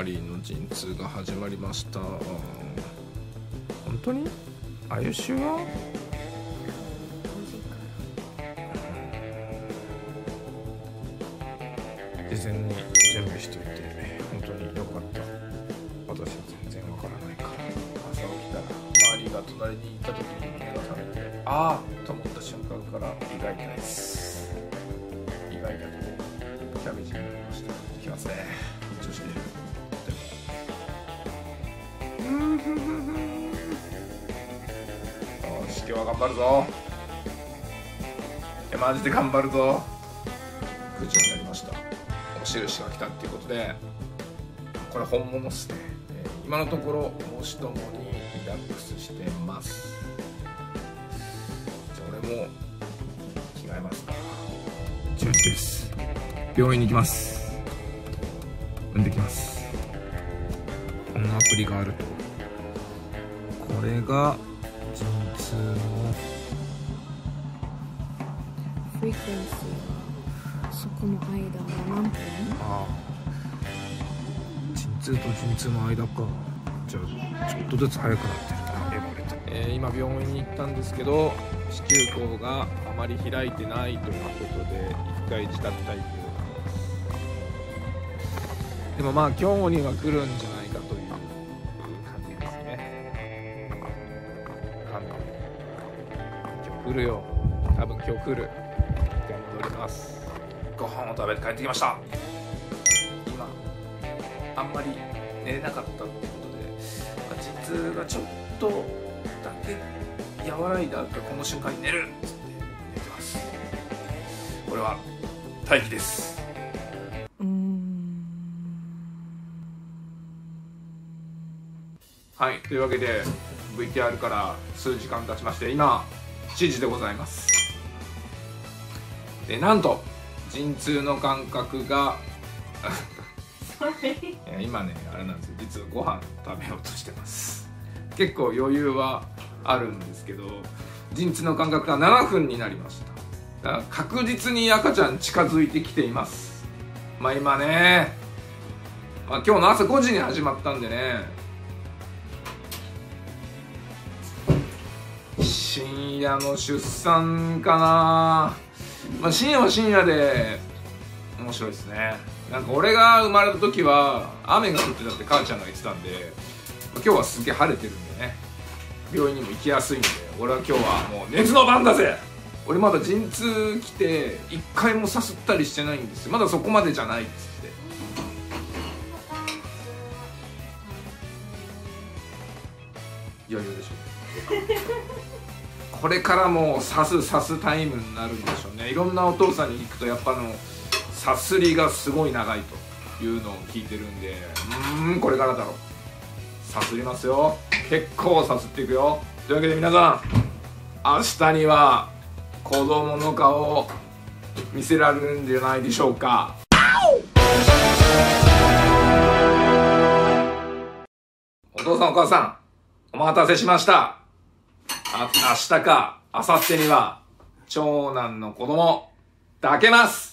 マリーの陣痛が始まりました。本当にAre you sure？事前に準備しといて本当に良かった。私は全然わからないから。朝起きたらマリーが隣にいた時に目が覚めて、ああと思った瞬間から胃が痛いです。胃が痛くてキャベジになりました。いきますね。緊張している。よし、今日は頑張るぞ。いやマジで頑張るぞ。9時になりました。お印が来たっていうことで、これ本物っすね。今のところ申しともにリラックスしてます。じゃあ俺も着替えますか。10時です。病院に行きます。産んできます。こんなアプリがあると。これが陣痛のフリクエンシーはそこの間は何分？ ああ、陣痛と陣痛の間か。じゃあちょっとずつ早くなってるな、エボレと。今病院に行ったんですけど、子宮口があまり開いてないということで一回自宅待機を。でもまあ今日には来るんじゃないかという感じですね。今日来るよ。多分今日来る。一回戻ります。ご飯を食べて帰ってきました。今あんまり寝れなかったってことで、陣痛がちょっとだけ和らいだ後、この瞬間に寝るっつって寝てます。これは待機です。はい、というわけで VTR から数時間経ちまして、今7時でございます。でなんと陣痛の間隔が今ねあれなんですよ、実はご飯食べようとしてます。結構余裕はあるんですけど、陣痛の間隔が7分になりました。だから確実に赤ちゃん近づいてきています。まあ今ね、今日の朝5時に始まったんでね、深夜の出産かな。深夜は深夜で面白いですね。なんか俺が生まれた時は雨が降ってたって母ちゃんが言ってたんで、今日はすげえ晴れてるんでね、病院にも行きやすいんで、俺は今日はもう熱の番だぜ。俺まだ陣痛来て一回もさすったりしてないんですよ。まだそこまでじゃないっつって。余裕でしょ。これからもさすタイムになるんでしょうね。いろんなお父さんに聞くとやっぱさすりがすごい長いというのを聞いてるんで、これからだろう。さすりますよ。結構さすっていくよ。というわけで皆さん、明日には子供の顔を見せられるんじゃないでしょうか。お父さんお母さん、お待たせしました。明日か明後日には長男の子供抱けます。